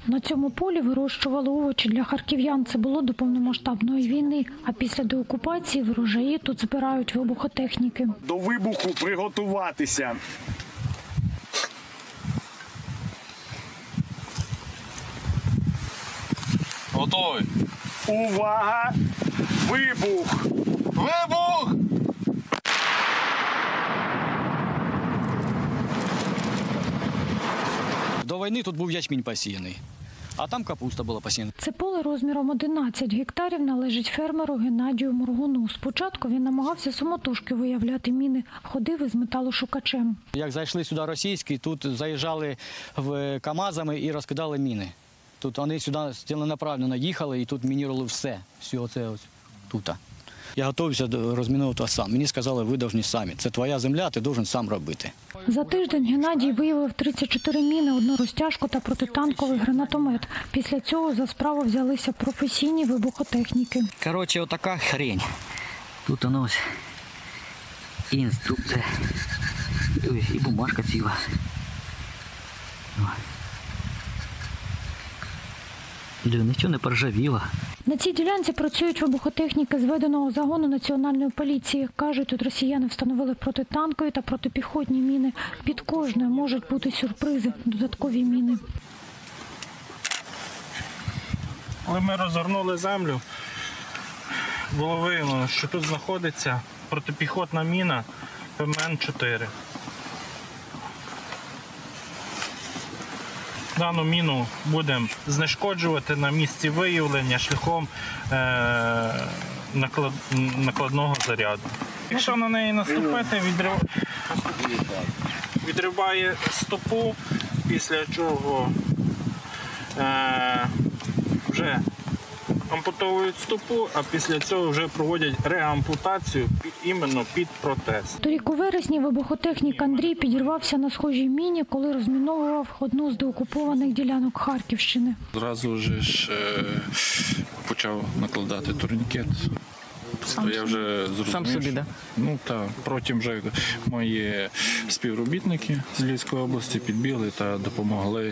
На цьому полі вирощували овочі для харків'ян. Це було до повномасштабної війни. А після деокупації врожаї тут збирають вибухотехніки. До вибуху приготуватися. Готовий. Увага! Вибух! Вибух! До війни тут був ячмінь посіяний, а там капуста була посіяна. Це поле розміром 11 гектарів належить фермеру Геннадію Моргуну. Спочатку він намагався самотужки виявляти міни, ходив із металошукачем. Як зайшли сюди російські, тут заїжджали КАМАЗами і розкидали міни. Тут вони сюди ціленаправленно їхали і тут мінірували все це ось тут. Я готувався розмінувати сам. Мені сказали, ви повинні самі. Це твоя земля, ти повинен сам робити. За тиждень Геннадій виявив 34 міни, одну розтяжку та протитанковий гранатомет. Після цього за справу взялися професійні вибухотехніки. Коротше, отака хрень. Тут воно ось і інструкція, і бумажка ціла. Нічого не поржавіло. На цій ділянці працюють вибухотехніки зведеного загону Національної поліції. Кажуть, тут росіяни встановили протитанкові та протипіхотні міни. Під кожною можуть бути сюрпризи, додаткові міни. Коли ми розгорнули землю, було виявлено, що тут знаходиться протипіхотна міна ПМН-4. Дану міну будемо знешкоджувати на місці виявлення шляхом накладного заряду. Якщо на неї наступити, відриває стопу, після чого вже ампутовують стопу, а після цього вже проводять реампутацію іменно під протез. Торік у вересні вибухотехнік Андрій підірвався на схожій міні, коли розміновував одну з деокупованих ділянок Харківщини. Зразу ж почав накладати турнікет. Я вже зрозумів, Сам собі, да? Ну так, потім вже мої співробітники з Львівської області підбігли та допомогли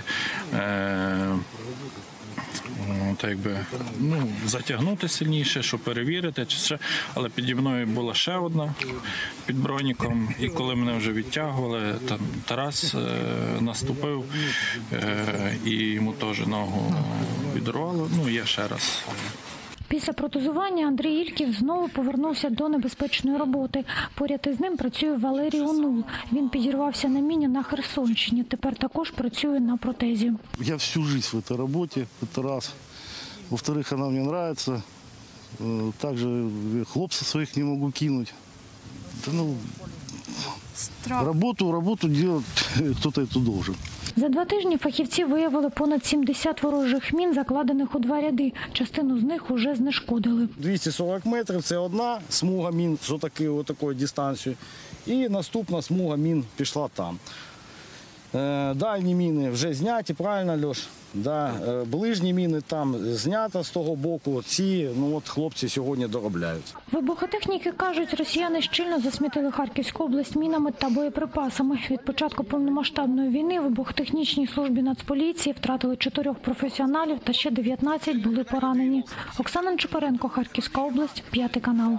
затягнути сильніше, щоб перевірити, чи ще. Але піді мною була ще одна під броніком, і коли мене вже відтягували, там Тарас наступив, і йому теж ногу відірвало, я ще раз. Після протезування Андрій Ільків знову повернувся до небезпечної роботи. Поряд із ним працює Валерій Онул. Він підірвався на міні на Херсонщині. Тепер також працює на протезі. Я всю жизнь в этой работе, это раз. Во-вторых, она мне нравится. Также хлопцев своих не могу кинуть. Работу делать кто-то это должен. За 2 тижні фахівці виявили понад 70 ворожих мін, закладених у 2 ряди. Частину з них уже знешкодили. 240 метрів – це одна смуга мін з отакою дистанцією. І наступна смуга мін пішла там. Дальні міни вже зняті, правильно, Льош? Да. Ближні міни там знято з того боку. Ці хлопці сьогодні доробляють. Вибухотехніки кажуть, росіяни щільно засмітили Харківську область мінами та боєприпасами. Від початку повномасштабної війни в вибухотехнічній службі Нацполіції втратили 4 професіоналів та ще 19 були поранені. Оксана Чупаренко, Харківська область, 5 канал.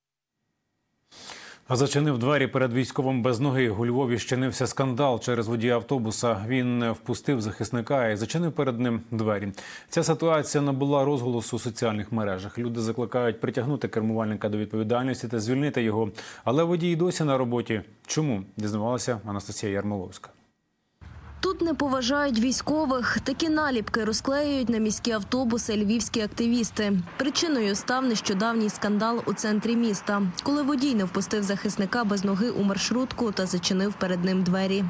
Зачинив двері перед військовим без ноги. У Львові щинився скандал через водія автобуса. Він впустив захисника і зачинив перед ним двері. Ця ситуація набула розголосу у соціальних мережах. Люди закликають притягнути кермувальника до відповідальності та звільнити його. Але водій досі на роботі. Чому? Дізнавалася Анастасія Ярмоловська. Тут не поважають військових. Такі наліпки розклеюють на міські автобуси львівські активісти. Причиною став нещодавній скандал у центрі міста, коли водій не впустив захисника без ноги у маршрутку та зачинив перед ним двері.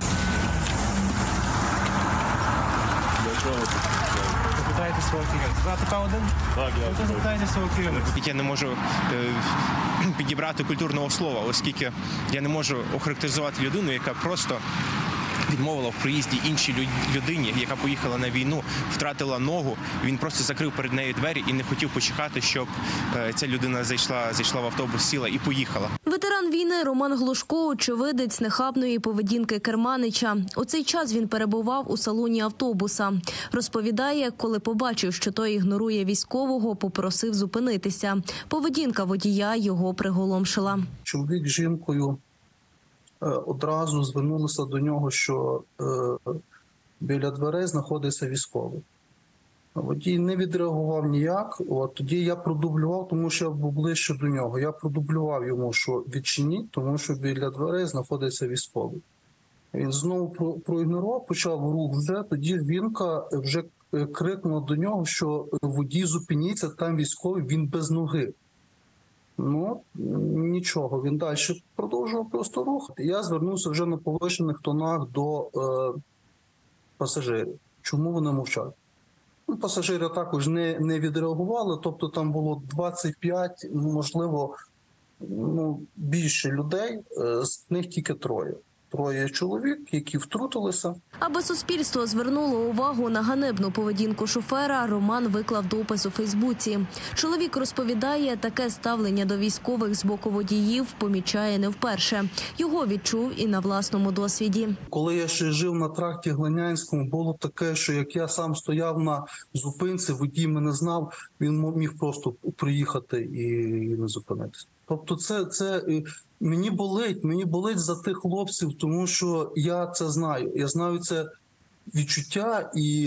Я не можу підібрати культурного слова, оскільки я не можу охарактеризувати людину, яка просто відмовила в проїзді іншій людині, яка поїхала на війну, втратила ногу. Він просто закрив перед нею двері і не хотів почекати, щоб ця людина зайшла в автобус, сіла і поїхала. Ветеран війни Роман Глушко – очевидець нахабної поведінки керманича. У цей час він перебував у салоні автобуса. Розповідає, коли побачив, що той ігнорує військового, попросив зупинитися. Поведінка водія його приголомшила. Чоловік з жінкою одразу звернулися до нього, що біля дверей знаходиться військовий. Водій не відреагував ніяк. Тоді я продублював, тому що я був ближче до нього. Я продублював йому, що відчиніть, тому що біля дверей знаходиться військовий. Він знову проігнорував, почав рух вже. Тоді жінка вже крикнула до нього, що водій зупиніться, там військовий, він без ноги. Нічого, він далі продовжував просто рух. Я звернувся вже на повищених тонах до пасажирів. Чому вони мовчать? Пасажири також не відреагували, тобто там було 25, можливо, більше людей, з них тільки троє. Троє чоловік, які втрутилися. Аби суспільство звернуло увагу на ганебну поведінку шофера, Роман виклав допис у Фейсбуці. Чоловік розповідає, таке ставлення до військових з боку водіїв помічає не вперше. Його відчув і на власному досвіді. Коли я ще жив на тракті Глинянському, було таке, що як я сам стояв на зупинці, водій мене знав, він міг просто приїхати і не зупинитися. Тобто це мені болить за тих хлопців, тому що я це знаю. Я знаю це відчуття, і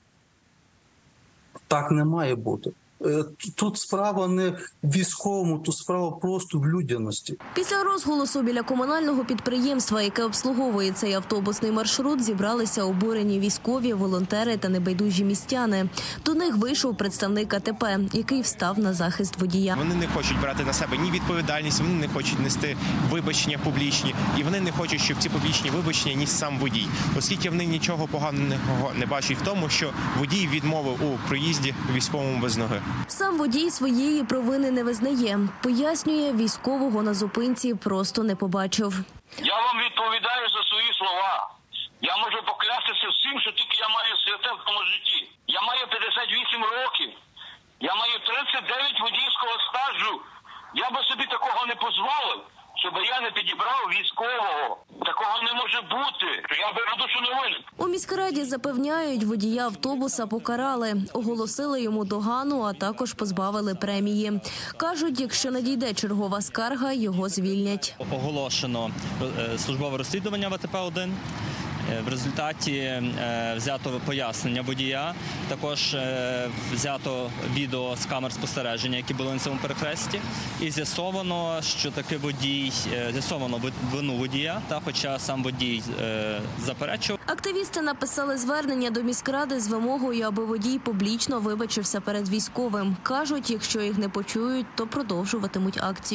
так не має бути. Тут справа не в військовому, тут справа просто в людяності. Після розголосу біля комунального підприємства, яке обслуговує цей автобусний маршрут, зібралися обурені військові, волонтери та небайдужі містяни. До них вийшов представник АТП, який встав на захист водія. Вони не хочуть брати на себе ні відповідальність, вони не хочуть нести вибачення публічні, і вони не хочуть, щоб ці публічні вибачення ніс сам водій. Оскільки вони нічого поганого не бачать в тому, що водій відмовив у проїзді військовому без ноги. Сам водій своєї провини не визнає. Пояснює, військового на зупинці просто не побачив. Я вам відповідаю за свої слова. Я можу поклястися всім, що тільки я маю святе в тому житті. Я маю 58 років. Я маю 39 водійського стажу. Я би собі такого не дозволив, щоб я не підібрав військового. Такого не може бути. Я беру душу не винен. У міськраді запевняють, водія автобуса покарали. Оголосили йому догану, а також позбавили премії. Кажуть, якщо надійде чергова скарга, його звільнять. Оголошено службове розслідування в АТП-1. В результаті взято пояснення водія, також взято відео з камер спостереження, які були на цьому перехресті, і з'ясовано, що таки водій, з'ясовано вину водія, хоча сам водій заперечив. Активісти написали звернення до міськради з вимогою, аби водій публічно вибачився перед військовим. Кажуть, якщо їх не почують, то продовжуватимуть акцію.